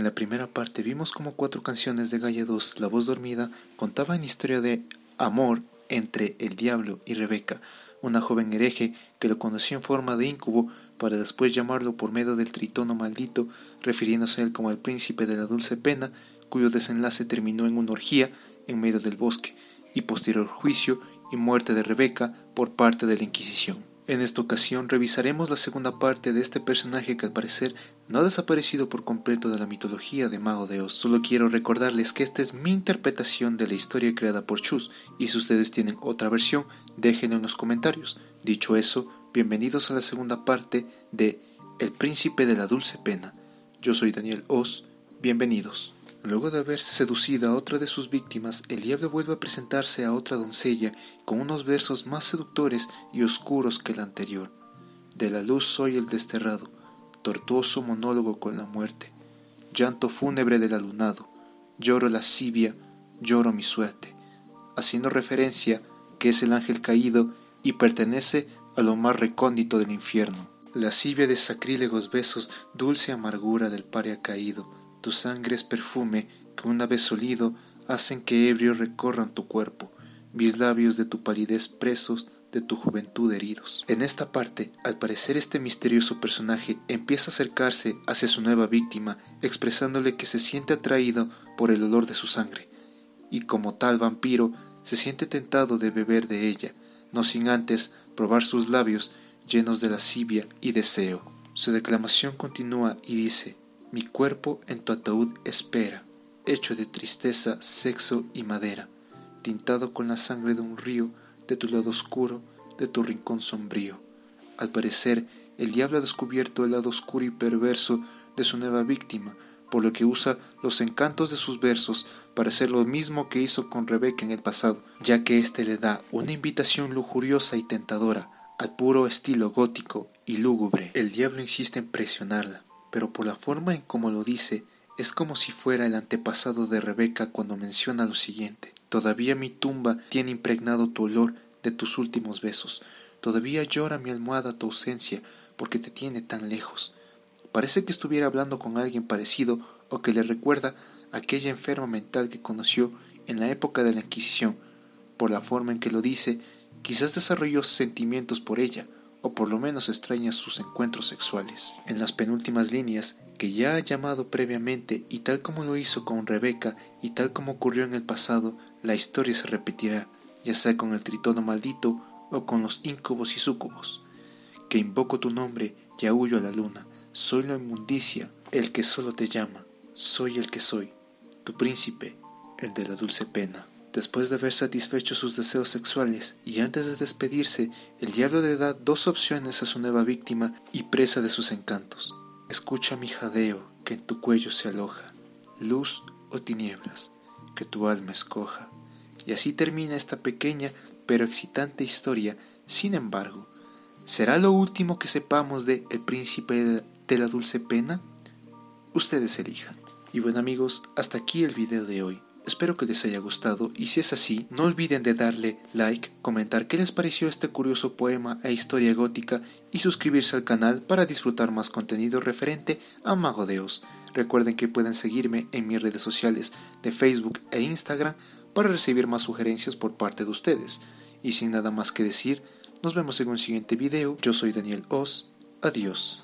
En la primera parte vimos cómo 4 canciones de Gaia 2, La Voz Dormida, contaban la historia de amor entre el diablo y Rebeca, una joven hereje que lo conoció en forma de íncubo para después llamarlo por medio del tritono maldito, refiriéndose a él como el príncipe de la dulce pena, cuyo desenlace terminó en una orgía en medio del bosque, y posterior juicio y muerte de Rebeca por parte de la Inquisición. En esta ocasión revisaremos la segunda parte de este personaje que al parecer no ha desaparecido por completo de la mitología de Mago de Oz. Solo quiero recordarles que esta es mi interpretación de la historia creada por Chus, y si ustedes tienen otra versión, déjenlo en los comentarios. Dicho eso, bienvenidos a la segunda parte de El Príncipe de la Dulce Pena. Yo soy Daniel Oz, bienvenidos. Luego de haberse seducido a otra de sus víctimas, el diablo vuelve a presentarse a otra doncella con unos versos más seductores y oscuros que el anterior. De la luz soy el desterrado, tortuoso monólogo con la muerte, llanto fúnebre del alunado, lloro lascivia, lloro mi suerte, haciendo referencia que es el ángel caído y pertenece a lo más recóndito del infierno. Lascivia de sacrílegos besos, dulce amargura del paria caído, tu sangre es perfume que una vez olido hacen que ebrio recorran tu cuerpo, mis labios de tu palidez presos, de tu juventud heridos. En esta parte, al parecer este misterioso personaje empieza a acercarse hacia su nueva víctima, expresándole que se siente atraído por el olor de su sangre, y como tal vampiro, se siente tentado de beber de ella, no sin antes probar sus labios llenos de lascivia y deseo. Su declamación continúa y dice: mi cuerpo en tu ataúd espera, hecho de tristeza, sexo y madera, tintado con la sangre de un río, de tu lado oscuro, de tu rincón sombrío. Al parecer, el diablo ha descubierto el lado oscuro y perverso de su nueva víctima, por lo que usa los encantos de sus versos para hacer lo mismo que hizo con Rebeca en el pasado, ya que éste le da una invitación lujuriosa y tentadora, al puro estilo gótico y lúgubre. El diablo insiste en presionarla, pero por la forma en cómo lo dice, es como si fuera el antepasado de Rebeca cuando menciona lo siguiente: todavía mi tumba tiene impregnado tu olor de tus últimos besos, todavía llora mi almohada tu ausencia porque te tiene tan lejos. Parece que estuviera hablando con alguien parecido o que le recuerda a aquella enferma mental que conoció en la época de la Inquisición. Por la forma en que lo dice, quizás desarrolló sentimientos por ella, o por lo menos extraña sus encuentros sexuales. En las penúltimas líneas, que ya ha llamado previamente, y tal como lo hizo con Rebeca y tal como ocurrió en el pasado, la historia se repetirá, ya sea con el tritono maldito o con los íncubos y súcubos. Que invoco tu nombre y aúllo a la luna, soy la inmundicia, el que solo te llama, soy el que soy, tu príncipe, el de la dulce pena. Después de haber satisfecho sus deseos sexuales y antes de despedirse, el diablo le da 2 opciones a su nueva víctima y presa de sus encantos. Escucha mi jadeo que en tu cuello se aloja, luz o tinieblas, que tu alma escoja. Y así termina esta pequeña pero excitante historia. Sin embargo, ¿será lo último que sepamos de El Príncipe de la Dulce Pena? Ustedes elijan. Y bueno amigos, hasta aquí el video de hoy. Espero que les haya gustado y si es así, no olviden de darle like, comentar qué les pareció este curioso poema e historia gótica y suscribirse al canal para disfrutar más contenido referente a Mago de Oz. Recuerden que pueden seguirme en mis redes sociales de Facebook e Instagram para recibir más sugerencias por parte de ustedes. Y sin nada más que decir, nos vemos en un siguiente video. Yo soy Daniel Oz. Adiós.